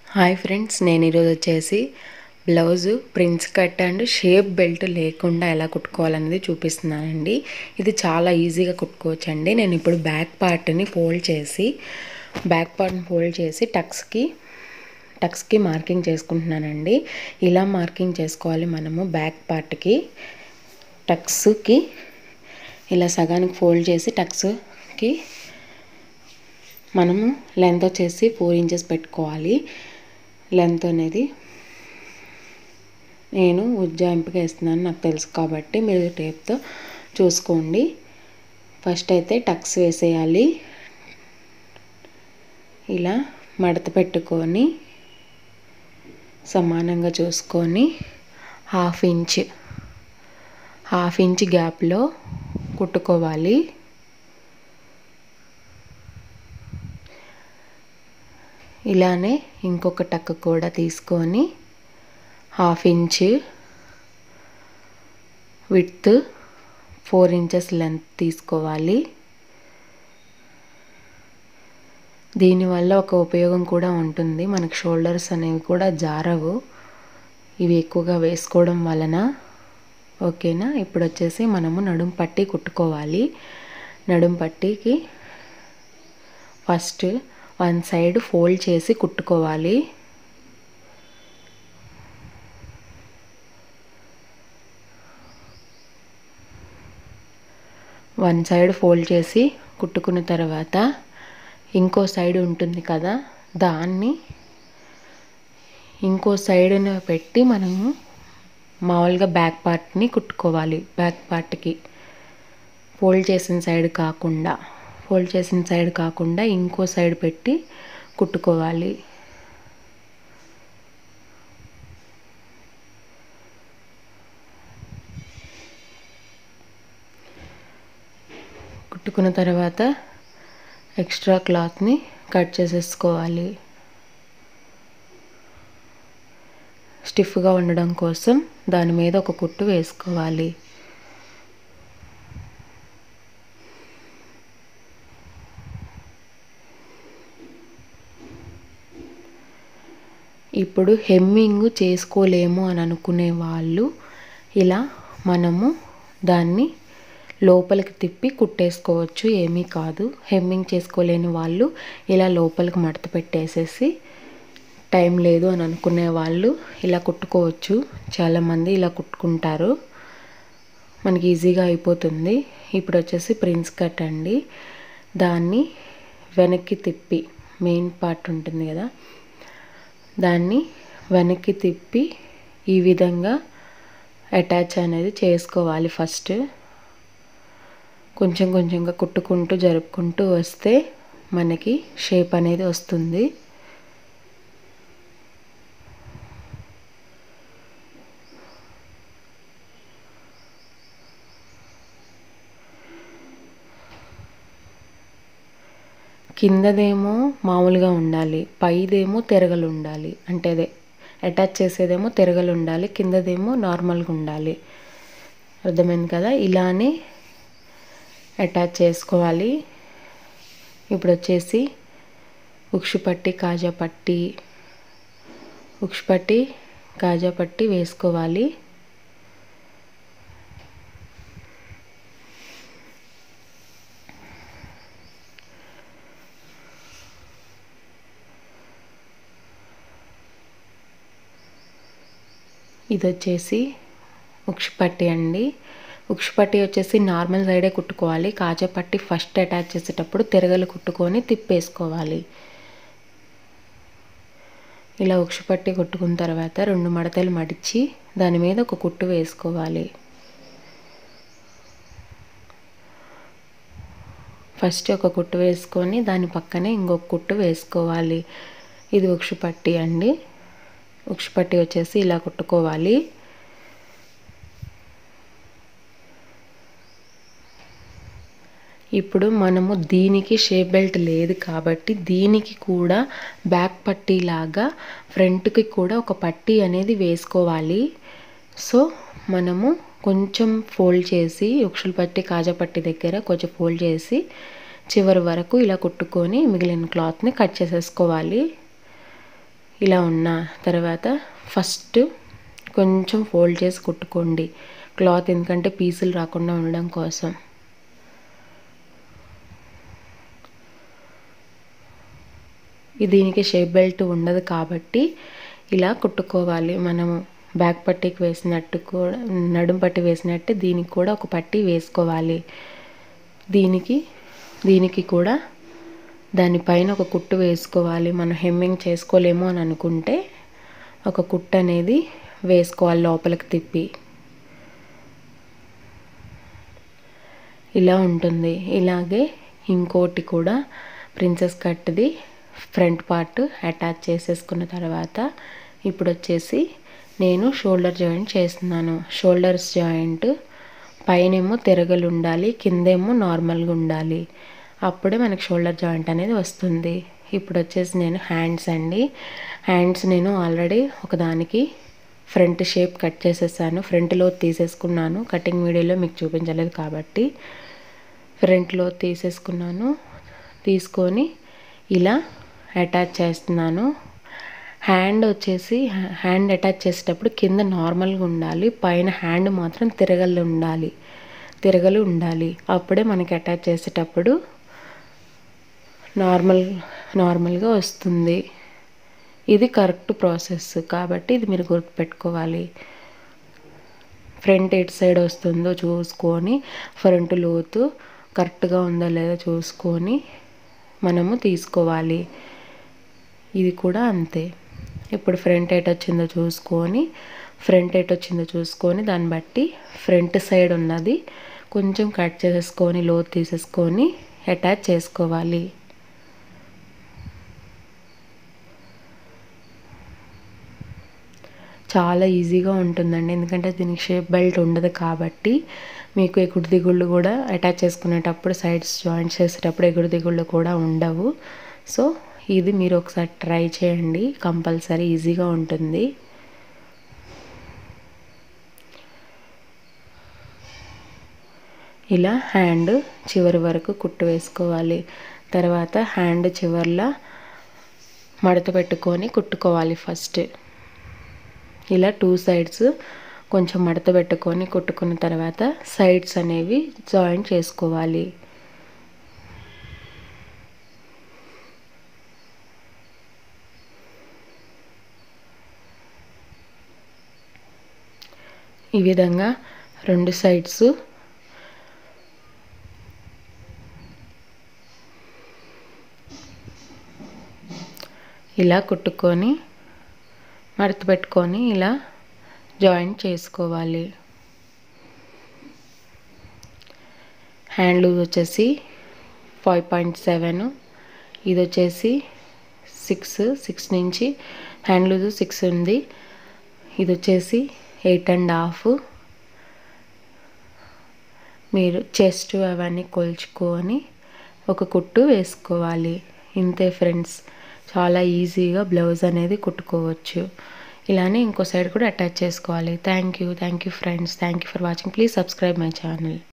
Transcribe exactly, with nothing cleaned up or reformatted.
Hi friends, నేను ఈరోజు వచ్చేసి blouse prince cut and shape belt లేకుండా ఎలా కుట్టుకోవాలనేది చూపిస్తున్నానండి. ఇది చాలా ఈజీగా కుట్టుకోవచ్చండి. నేను ఇప్పుడు బ్యాక్ పార్ట్ని ఫోల్డ్ చేసి బ్యాక్ పార్ట్ని ఫోల్డ్ చేసి టక్స్కి టక్స్కి మార్కింగ్ చేసుకుంటున్నానండి. ఇలా మార్కింగ్ చేసుకోవాలి మనము. బ్యాక్ పార్ట్కి టక్స్కి ఇలా సగానికి ఫోల్డ్ చేసి టక్స్కి మనము లెంత్ వచ్చేసి ఫోర్ ఇంచెస్ పెట్టుకోవాలి. లెంత్ అనేది నేను ఉజ్జాయింపుగా వేస్తున్నాను, నాకు తెలుసు కాబట్టి మీరు టేప్తో చూసుకోండి. ఫస్ట్ అయితే టక్స్ వేసేయాలి. ఇలా మడత పెట్టుకొని సమానంగా చూసుకొని హాఫ్ ఇంచ్ హాఫ్ ఇంచ్ గ్యాప్లో కుట్టుకోవాలి. ఇలానే ఇంకొక టక్ కూడా తీసుకొని half inch width four inches length తీసుకోవాలి. దీనివల్ల ఒక ఉపయోగం కూడా ఉంటుంది, మనకు షోల్డర్స్ అనేవి కూడా జారవు ఇవి ఎక్కువగా వేసుకోవడం వలన. ఓకేనా. ఇప్పుడు వచ్చేసి మనము నడుం పట్టి కుట్టుకోవాలి. నడుం పట్టికి ఫస్ట్ వన్ సైడ్ ఫోల్డ్ చేసి కుట్టుకోవాలి. వన్ సైడ్ ఫోల్డ్ చేసి కుట్టుకున్న తర్వాత ఇంకో సైడ్ ఉంటుంది కదా, దాన్ని ఇంకో సైడ్ని పెట్టి మనము మామూలుగా బ్యాక్ పార్ట్ని కుట్టుకోవాలి. బ్యాక్ పార్ట్కి ఫోల్డ్ చేసిన సైడ్ కాకుండా ఫోల్డ్ చేసిన సైడ్ కాకుండా ఇంకో సైడ్ పెట్టి కుట్టుకోవాలి. కుట్టుకున్న తర్వాత ఎక్స్ట్రా క్లాత్ని కట్ చేసేసుకోవాలి. స్టిఫ్గా ఉండడం కోసం దాని మీద ఒక కుట్టు వేసుకోవాలి. ఇప్పుడు హెమ్మింగ్ చేసుకోలేము అని అనుకునే వాళ్ళు ఇలా మనము దాన్ని లోపలికి తిప్పి కుట్టేసుకోవచ్చు, ఏమీ కాదు. హెమ్మింగ్ చేసుకోలేని వాళ్ళు ఇలా లోపలికి మడత పెట్టేసేసి, టైం లేదు అని అనుకునే వాళ్ళు ఇలా కుట్టుకోవచ్చు. చాలామంది ఇలా కుట్టుకుంటారు, మనకి ఈజీగా అయిపోతుంది. ఇప్పుడు వచ్చేసి ప్రిన్స్ కట్ అండి. దాన్ని వెనక్కి తిప్పి మెయిన్ పార్ట్ ఉంటుంది కదా, దాన్ని వెనక్కి తిప్పి ఈ విధంగా అటాచ్ అనేది చేసుకోవాలి. ఫస్ట్ కొంచెం కొంచెంగా కుట్టుకుంటూ జరుపుకుంటూ వస్తే మనకి షేప్ అనేది వస్తుంది. కిందదేమో మామూలుగా ఉండాలి, పైదేమో తిరగలు ఉండాలి. అంటే అదే అటాచ్ చేసేదేమో తిరగలు ఉండాలి, కిందదేమో నార్మల్గా ఉండాలి. అర్థమైంది కదా. ఇలానే అటాచ్ చేసుకోవాలి. ఇప్పుడు వచ్చేసి ఉక్సు పట్టి కాజా పట్టి ఉక్సు పట్టి కాజా పట్టి వేసుకోవాలి. ఇది వచ్చేసి ఉక్సు పట్టి అండి. ఉక్సు పట్టి వచ్చేసి నార్మల్ సైడే కుట్టుకోవాలి. కాజా పట్టి ఫస్ట్ అటాచ్ చేసేటప్పుడు తిరగలు కుట్టుకొని తిప్పేసుకోవాలి. ఇలా ఉక్సు పట్టి కుట్టుకున్న తర్వాత రెండు మడతలు మడిచి దాని మీద ఒక కుట్టు వేసుకోవాలి. ఫస్ట్ ఒక కుట్టు వేసుకొని దాని పక్కనే ఇంకొక కుట్టు వేసుకోవాలి. ఇది ఉక్సు పట్టి అండి. ఉక్సు పట్టి వచ్చేసి ఇలా కుట్టుకోవాలి. ఇప్పుడు మనము దీనికి షేప్ బెల్ట్ లేదు కాబట్టి దీనికి కూడా బ్యాక్ పట్టీ లాగా ఫ్రంట్కి కూడా ఒక పట్టీ అనేది వేసుకోవాలి. సో మనము కొంచెం ఫోల్డ్ చేసి ఉక్సులు పట్టి కాజా పట్టి దగ్గర కొంచెం ఫోల్డ్ చేసి చివరి వరకు ఇలా కుట్టుకొని మిగిలిన క్లాత్ని కట్ చేసేసుకోవాలి. ఇలా ఉన్న తర్వాత ఫస్ట్ కొంచెం ఫోల్డ్ చేసి కుట్టుకోండి క్లాత్, ఎందుకంటే పీసులు రాకుండా ఉండడం కోసం. దీనికి షేప్ బెల్ట్ ఉండదు కాబట్టి ఇలా కుట్టుకోవాలి. మనము బ్యాక్ పట్టీకి వేసినట్టు కూడా, నడుం పట్టి వేసినట్టు దీనికి కూడా ఒక పట్టీ వేసుకోవాలి. దీనికి దీనికి కూడా దానిపైన ఒక కుట్టు వేసుకోవాలి. మనం హెమ్మింగ్ చేసుకోలేము అని అనుకుంటే ఒక కుట్టు అనేది వేసుకోవాలి లోపలికి తిప్పి. ఇలా ఉంటుంది. ఇలాగే ఇంకోటి కూడా ప్రిన్సెస్ కట్ది ఫ్రంట్ పార్ట్ అటాచ్ చేసేసుకున్న తర్వాత ఇప్పుడు వచ్చేసి నేను షోల్డర్ జాయింట్ చేస్తున్నాను. షోల్డర్స్ జాయింట్ పైనేమో తిరగలు ఉండాలి, కిందేమో నార్మల్గా ఉండాలి. అప్పుడే మనకి షోల్డర్ జాయింట్ అనేది వస్తుంది. ఇప్పుడు వచ్చేసి నేను హ్యాండ్స్ అండి. హ్యాండ్స్ నేను ఆల్రెడీ ఒకదానికి ఫ్రంట్ షేప్ కట్ చేసేసాను, ఫ్రంట్లో తీసేసుకున్నాను. కటింగ్ వీడియోలో మీకు చూపించలేదు కాబట్టి ఫ్రంట్లో తీసేసుకున్నాను. తీసుకొని ఇలా అటాచ్ చేస్తున్నాను. హ్యాండ్ వచ్చేసి హ్యాండ్ అటాచ్ చేసేటప్పుడు కింద నార్మల్గా ఉండాలి, పైన హ్యాండ్ మాత్రం తిరగలు ఉండాలి తిరగలు ఉండాలి అప్పుడే మనకి అటాచ్ చేసేటప్పుడు నార్మల్ నార్మల్గా వస్తుంది. ఇది కరెక్ట్ ప్రాసెస్ కాబట్టి ఇది మీరు గుర్తుపెట్టుకోవాలి. ఫ్రంట్ ఎటు సైడ్ వస్తుందో చూసుకొని, ఫ్రంట్ లోతు కరెక్ట్గా ఉందో లేదో చూసుకొని మనము తీసుకోవాలి. ఇది కూడా అంతే. ఇప్పుడు ఫ్రంట్ ఎటు వచ్చిందో చూసుకొని ఫ్రంట్ ఎటు వచ్చిందో చూసుకొని దాన్ని బట్టి ఫ్రంట్ సైడ్ ఉన్నది కొంచెం కట్ చేసుకొని లోతు తీసేసుకొని అటాచ్ చేసుకోవాలి. చాలా ఈజీగా ఉంటుందండి, ఎందుకంటే దీనికి షేప్ బెల్ట్ ఉండదు కాబట్టి మీకు ఎగుడు దిగుళ్ళు కూడా అటాచ్ చేసుకునేటప్పుడు సైడ్స్ జాయింట్ చేసేటప్పుడు ఎగుడు దిగుళ్ళు కూడా ఉండవు. సో ఇది మీరు ఒకసారి ట్రై చేయండి, కంపల్సరీ ఈజీగా ఉంటుంది. ఇలా హ్యాండ్ చివరి వరకు కుట్టు వేసుకోవాలి. తర్వాత హ్యాండ్ చివర్లా మడత పెట్టుకొని కుట్టుకోవాలి. ఫస్ట్ ఇలా టూ సైడ్స్ కొంచెం మడత పెట్టుకొని కుట్టుకున్న తర్వాత సైడ్స్ అనేవి జాయింట్ చేసుకోవాలి. ఈ విధంగా రెండు సైడ్స్ ఇలా కుట్టుకొని మడత పెట్టుకొని ఇలా జాయింట్ చేసుకోవాలి. హ్యాండ్ లూజ్ వచ్చేసి ఫైవ్ పాయింట్ సెవెన్, ఇది వచ్చేసి సిక్స్ సిక్స్ నుంచి హ్యాండ్ లూజ్ సిక్స్ ఉంది. ఇది వచ్చేసి ఎయిట్ అండ్ హాఫ్. మీరు చెస్ట్ అవన్నీ కొలుచుకొని ఒక కుట్టు వేసుకోవాలి. ఇంతే ఫ్రెండ్స్, చాలా ఈజీగా బ్లౌజ్ అనేది కుట్టుకోవచ్చు. ఇలానే ఇంకో సైడ్ కూడా అటాచ్ చేసుకోవాలి. Thank you thank you friends, thank you for watching. Please subscribe my channel.